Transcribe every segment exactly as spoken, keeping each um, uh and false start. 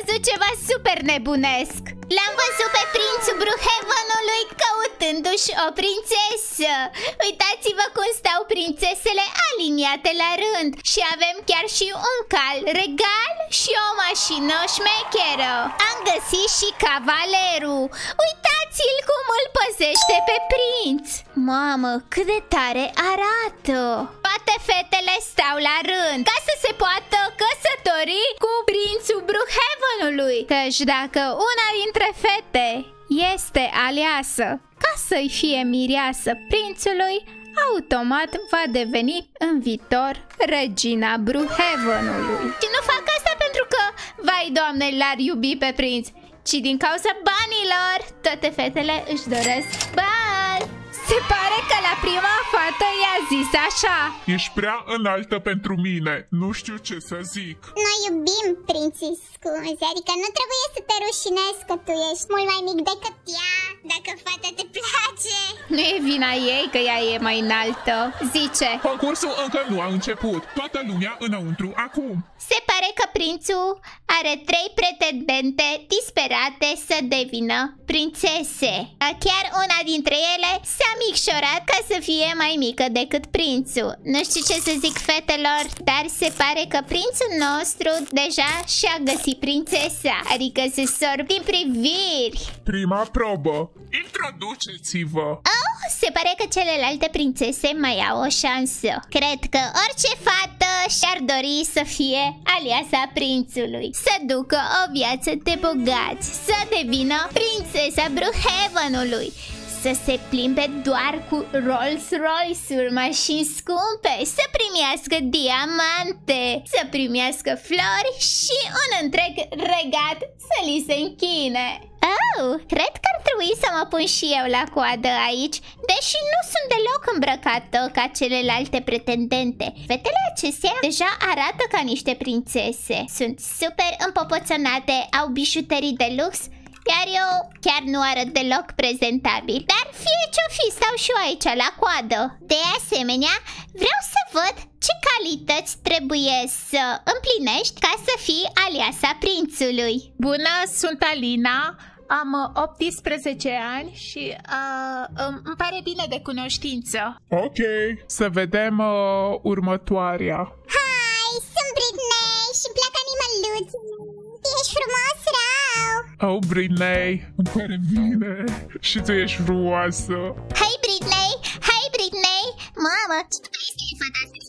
văzut ceva super nebunesc. L-am văzut pe prințul Brookhavenului căutându-și o prințesă. Uitați-vă cum stau prințesele aliniate la rând. Și avem chiar și un cal regal și o mașină șmecheră. Am găsit și cavalerul. Uitați-l cum îl păzește pe prinț. Mamă, cât de tare arată. Toate fetele stau la rând ca să se poată căsători cu prințul Brookhavenului. Căci dacă una dintre fete este aleasă ca să-i fie mireasă prințului, automat va deveni în viitor regina Brookhavenului. Și nu fac asta pentru că, vai doamne, l-ar iubi pe prinț, ci din cauza banilor. Toate fetele își doresc bani. Se pare că la prima fată i-a zis așa: ești prea înaltă pentru mine, nu știu ce să zic. Noi iubim prinții scunzi, adică nu trebuie să te rușinezi că tu ești mult mai mic decât ea, dacă fata te place. Nu e vina ei că ea e mai înaltă, zice. Concursul încă nu a început, toată lumea înăuntru acum. Se pare că prințul are trei pretendente disperate să devină prințese. Chiar una dintre ele s-a micșorat ca să fie mai mică decât prințul. Nu știu ce să zic, fetelor, dar se pare că prințul nostru deja și-a găsit prințesa, adică se sorb din priviri. Prima probă. Introduceți-vă. Oh, se pare că celelalte prințese mai au o șansă. Cred că orice fată și-ar dori să fie aliasa prințului, să ducă o viață de bogați, să devină prințesa Brookhavenului, să se plimbe doar cu Rolls-Royce-uri, mașini scumpe, să primească diamante, să primească flori și un întreg regat să li se închine. Oh, cred că ar trebui să mă pun și eu la coadă aici, deși nu sunt deloc îmbrăcată ca celelalte pretendente. Fetele acestea deja arată ca niște prințese. Sunt super împopoțonate, au bijuterii de lux, iar eu chiar nu arăt deloc prezentabil. Dar fie ce-o fi, stau și eu aici la coadă. De asemenea, vreau să văd ce calități trebuie să împlinești ca să fii aliasa prințului. Bună, sunt Alina, am optsprezece ani și uh, îmi pare bine de cunoștință. Ok, să vedem uh, următoarea. Hai, sunt Britney și îmi plac animăluții. Ești frumos, rău. Oh, Britney, îmi pare bine. Și tu ești frumoasă. Hai, Britney! Hai, Britney! Mamă! Ce tu crezi că e fata asta?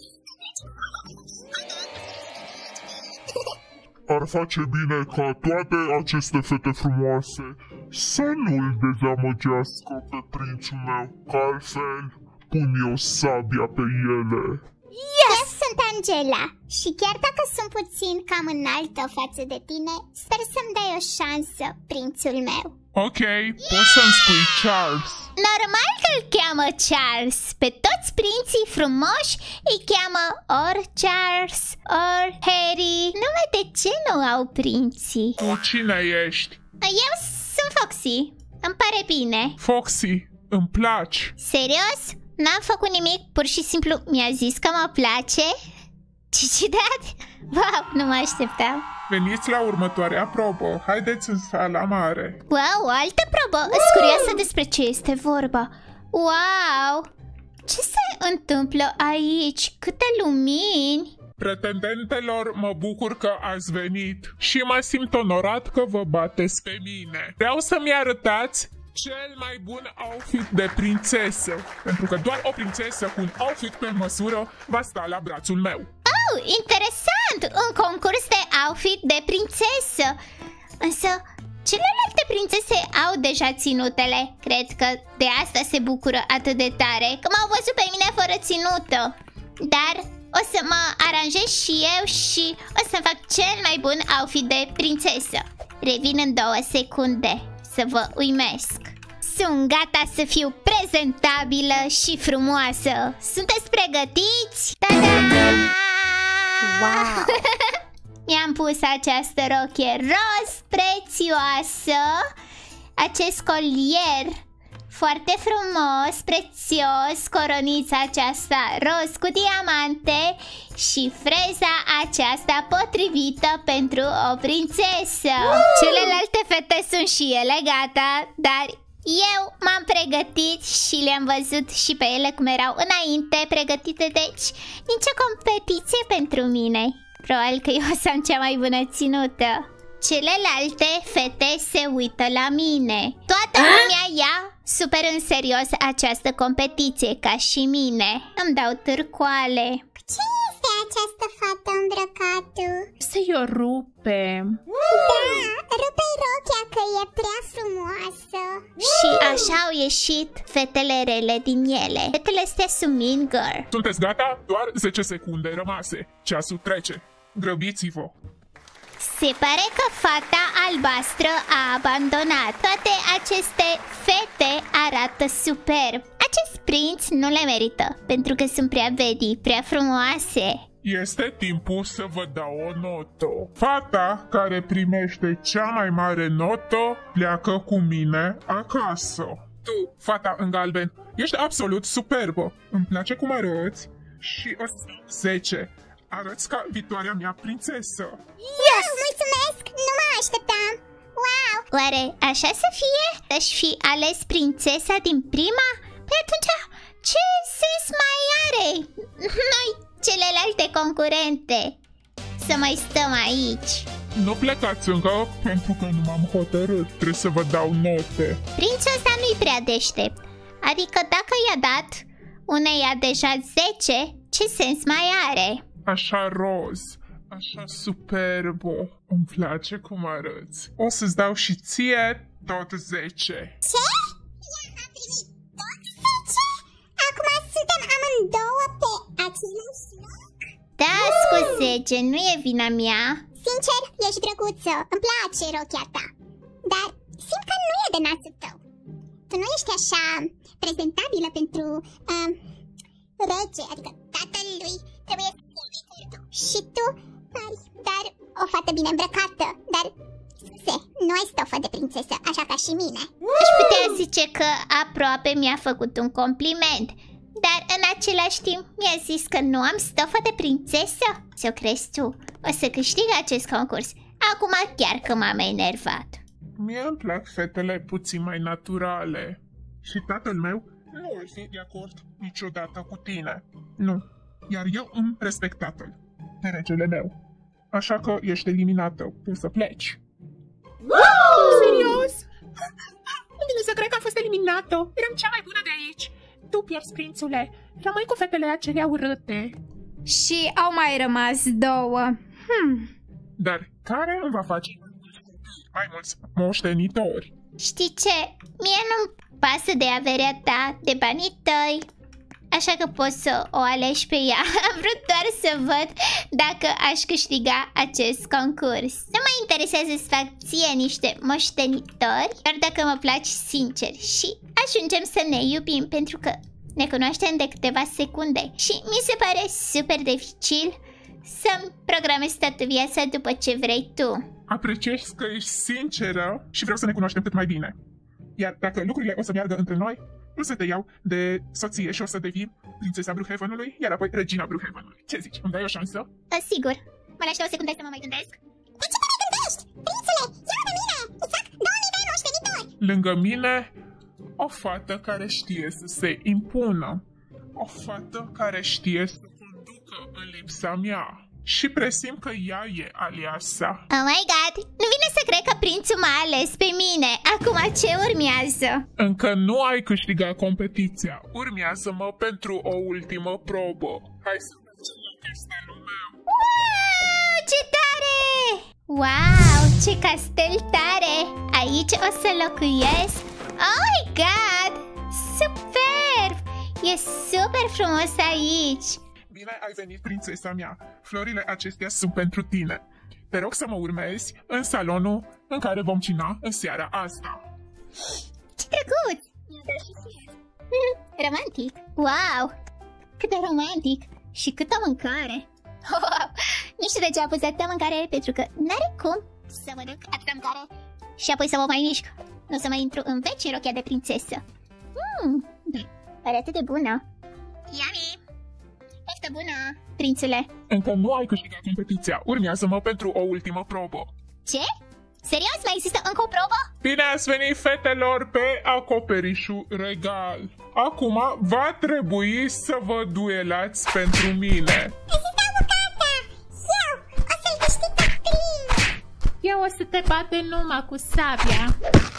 Ar face bine ca toate aceste fete frumoase să nu-l dezamăgească pe prințul meu, că altfel pun eu sabia pe ele. Yes! Eu sunt Angela și chiar dacă sunt puțin cam înaltă față de tine, sper să-mi dai o șansă, prințul meu. Ok, poți să-mi spui Charles. Normal că îl cheamă Charles. Pe toți prinții frumoși îi cheamă ori Charles, ori Harry. Numai de ce nu au prinții? Tu cine ești? Eu sunt Foxy. Îmi pare bine. Foxy, îmi placi. Serios? N-am făcut nimic, pur și simplu mi-a zis că mă place. Ce ciudat! Wow, nu mă așteptam. Veniți la următoarea probă. Haideți în sala mare. Wow, o altă probă. Sunt curioasă despre ce este vorba. Wow! Ce se întâmplă aici? Câte lumini! Pretendentelor, mă bucur că ați venit și mă simt onorat că vă bateți pe mine. Vreau să-mi arătați cel mai bun outfit de prințesă, pentru că doar o prințesă cu un outfit pe măsură va sta la brațul meu. Oh, interesant! Un concurs de outfit de prințesă. Însă, celelalte prințese au deja ținutele. Cred că de asta se bucură atât de tare, că m-au văzut pe mine fără ținută. Dar o să mă aranjez și eu și o să fac cel mai bun outfit de prințesă. Revin în două secunde să vă uimesc. Sunt gata să fiu prezentabilă și frumoasă. Sunteți pregătiți? Ta-da! Wow! Mi-am pus această rochie roz prețioasă, acest colier Foarte frumos, prețios, coronița aceasta roz cu diamante și freza aceasta potrivită pentru o prințesă. Celelalte fete sunt și ele gata, dar eu m-am pregătit și le-am văzut și pe ele cum erau înainte pregătite, deci nicio competiție pentru mine. Probabil că eu o să am cea mai bună ținută. Celelalte fete se uită la mine. Toată lumea ia super în serios această competiție, ca și mine. Îmi dau târcoale. Ce este această fată îmbrăcată? Să-i o rupem. Da, rupe-i rochia că e prea frumoasă. Și așa au ieșit fetele rele din ele. Fetele astea sunt Mean Girl. Sunteți gata? Doar zece secunde rămase. Ceasul trece. Grăbiți-vă! Se pare că fata albastră a abandonat. Toate aceste fete arată superb. Acest prinț nu le merită, pentru că sunt prea vedi, prea frumoase. Este timpul să vă dau o notă. Fata care primește cea mai mare notă pleacă cu mine acasă. Tu, fata în galben, ești absolut superbă. Îmi place cum arăți și o zece. Arăți ca viitoarea mea prințesă. Yes! Wow, mulțumesc! Nu mă așteptam! Wow! Oare așa să fie? Aș fi ales prințesa din prima? Păi atunci, ce sens mai are? Noi, celelalte concurente, să mai stăm aici. Nu plecați încă, pentru că nu m-am hotărât. Trebuie să vă dau note. Prințul ăsta nu-i prea deștept. Adică dacă i-a dat uneia deja zece, ce sens mai are? Așa roz, așa superbă. Îmi place cum arăți. O să-ți dau și ție tot zece. Ce? Ea a primit tot zece? Acum suntem amândouă pe același loc? Da, scuze, nu e vina mea. Sincer, ești drăguță, îmi place rochia ta. Dar simt că nu e de nasul tău. Tu nu ești așa prezentabilă pentru uh, rege, adică tatălui trebuie să fie curtul. Și tu pari dar o fată bine îmbrăcată, dar se, nu ai stofă de prințesă, așa ca și mine. Aș putea zice că aproape mi-a făcut un compliment, dar în același timp mi-a zis că nu am stofă de prințesă. Ce-o crezi tu? O să câștig acest concurs. Acum chiar că m-am enervat. Mie îmi plac fetele puțin mai naturale. Și tatăl meu nu ar fi de acord niciodată cu tine. Nu. Iar eu îmi respect tatăl, pe regele meu. Așa că ești eliminată, poți să pleci. Wow! Serios? Nu vine să cred că am fost eliminată. Eram cea mai bună de aici. Tu pierzi, prințule. Rămâi cu fetele acelea urâte. Și au mai rămas două. Hmm. Dar care îmi va face mai mulți moștenitori? Știi ce? Mie nu-mi pasă de averea ta, de banii tăi. Așa că poți să o alegi pe ea. Am vrut doar să văd dacă aș câștiga acest concurs. Nu mă interesează să fac ție niște moștenitori, doar dacă mă placi sincer. Și ajungem să ne iubim, pentru că ne cunoaștem de câteva secunde. Și mi se pare super dificil să-mi programez toată viața după ce vrei tu. Apreciez că ești sinceră și vreau să ne cunoaștem cât mai bine. Iar dacă lucrurile o să meargă între noi, o să te iau de soție și o să devii prințesa Brookhavenului, iar apoi regina Brookhavenului. Ce zici? Îmi dai o șansă? A, sigur. Mă lași o secundă să mă mai gândesc. De ce te mai gândești? Prințule, ia pe mine! Îți fac două mii de moștenitori! Lângă mine, o fată care știe să se impună. O fată care știe să conducă în lipsa mea. Și presimt că ea e aliasa. Oh my god, nu vine să cred că prințul m-a ales pe mine. Acum ce urmează? Încă nu ai câștigat competiția. Urmează-mă pentru o ultimă probă. Hai să mergem la castelul meu. Wow, ce tare! Wow, ce castel tare! Aici o să locuiesc? Oh my god! Superb! E super frumos aici! Bine ai venit, prințesa mea. Florile acestea sunt pentru tine. Te rog să mă urmezi în salonul în care vom cina în seara asta. Ce drăguț! Romantic! Wow! Cât de romantic! Și câtă mâncare! Wow. Nu știu de ce a pus atâta mâncare, pentru că n-are cum să mănânc atâta mâncare și apoi să mă mai mișc. Nu o să mai intru în veci în rochia de prințesă. Hmm, da, pare atât de bună. Yummy! Poftă bună, prințule. Încă nu ai câștigat competiția. Urmează-mă pentru o ultimă probă. Ce? Serios? Mai există încă o probă? Bine ați venit, fetelor, pe acoperișul regal. Acum va trebui să vă duelați pentru mine. Eu o să te bate numai cu sabia.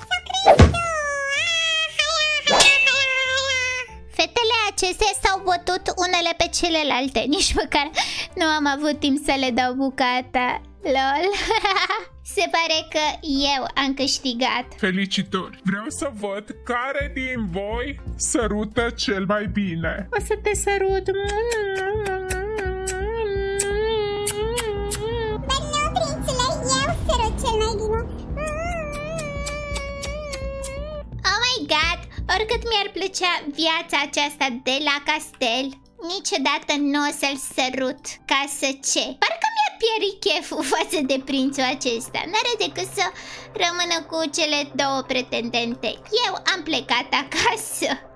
Fetele acestea s-au bătut unele pe celelalte. Nici măcar nu am avut timp să le dau bucata. Lol. Se pare că eu am câștigat. Felicitări! Vreau să văd care din voi sărută cel mai bine. O să te sărut. Dar nu, prințule, eu sărut cel mai bine. Oh my god, oricât mi-ar plăcea viața aceasta de la castel, niciodată nu o să-l sărut. Ca să ce? Parcă mi-a pierit cheful față de prințul acesta. N-are decât să rămână cu cele două pretendente. Eu am plecat acasă.